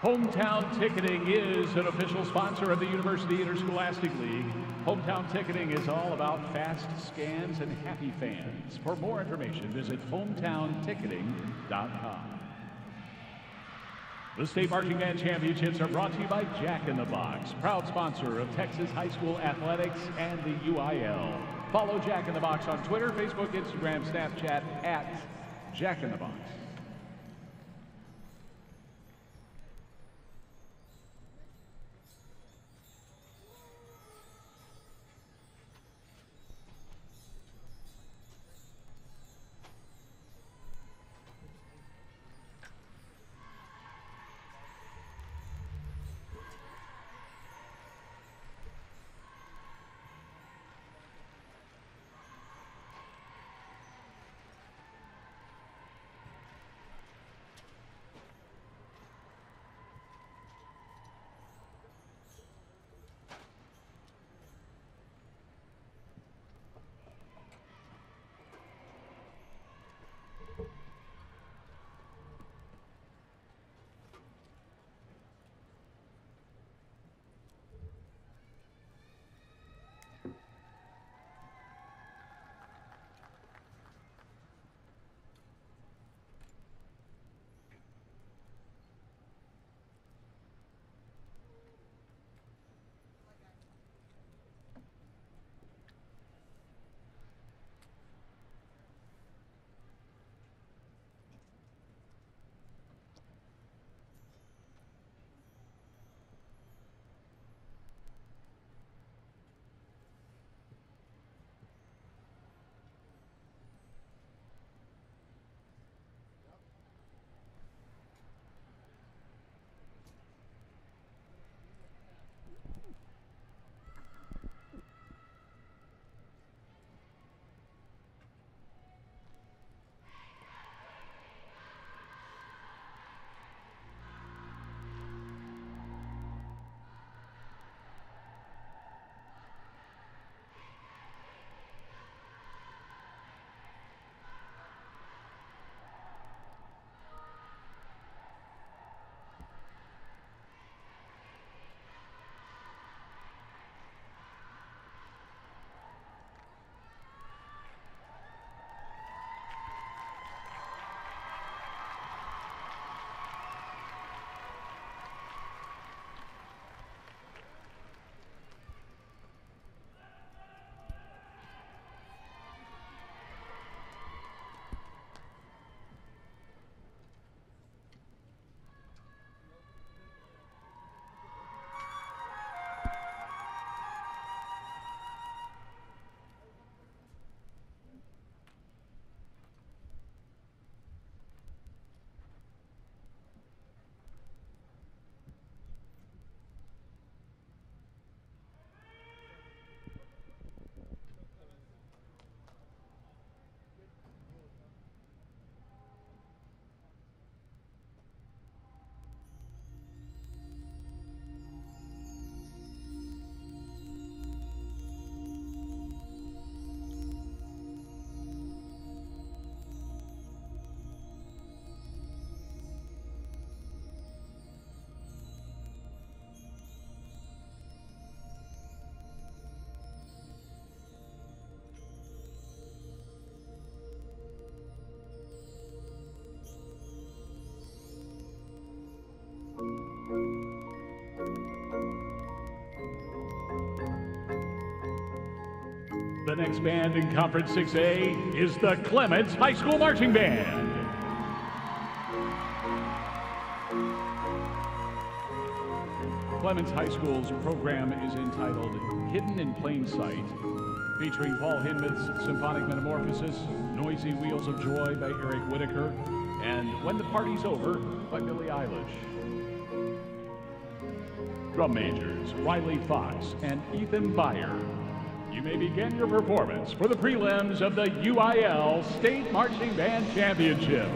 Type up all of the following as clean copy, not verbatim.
Hometown Ticketing is an official sponsor of the University Interscholastic League. Hometown Ticketing is all about fast scans and happy fans. For more information, visit hometownticketing.com. The State Marching Band Championships are brought to you by Jack in the Box, proud sponsor of Texas High School Athletics and the UIL. Follow Jack in the Box on Twitter, Facebook, Instagram, Snapchat at Jack in the Box. The next band in Conference 6A is the Clements High School Marching Band. Clements High School's program is entitled Hidden in Plain Sight, featuring Paul Hindman's Symphonic Metamorphosis, Noisy Wheels of Joy by Eric Whitaker, and When the Party's Over by Billie Eilish. Drum majors Riley Fox and Ethan Byer. You may begin your performance for the prelims of the UIL State Marching Band Championship.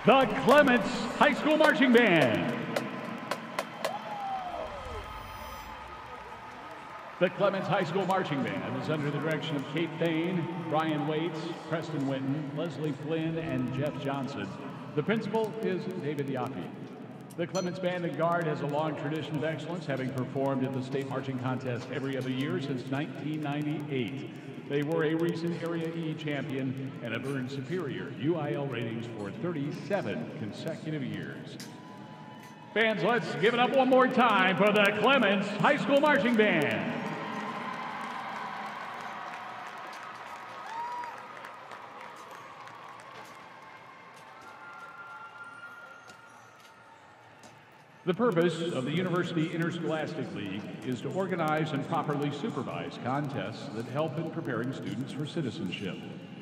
the Clements High School Marching Band. The Clements High School Marching Band is under the direction of Kate Thane, Brian Waits, Preston Winton, Leslie Flynn, and Jeff Johnson. The principal is David Yaki. The Clements Band and Guard has a long tradition of excellence, having performed at the state marching contest every other year since 1998. They were a recent Area E champion and have earned superior UIL ratings for 37 consecutive years. Fans, let's give it up one more time for the Clements High School Marching Band. The purpose of the University Interscholastic League is to organize and properly supervise contests that help in preparing students for citizenship.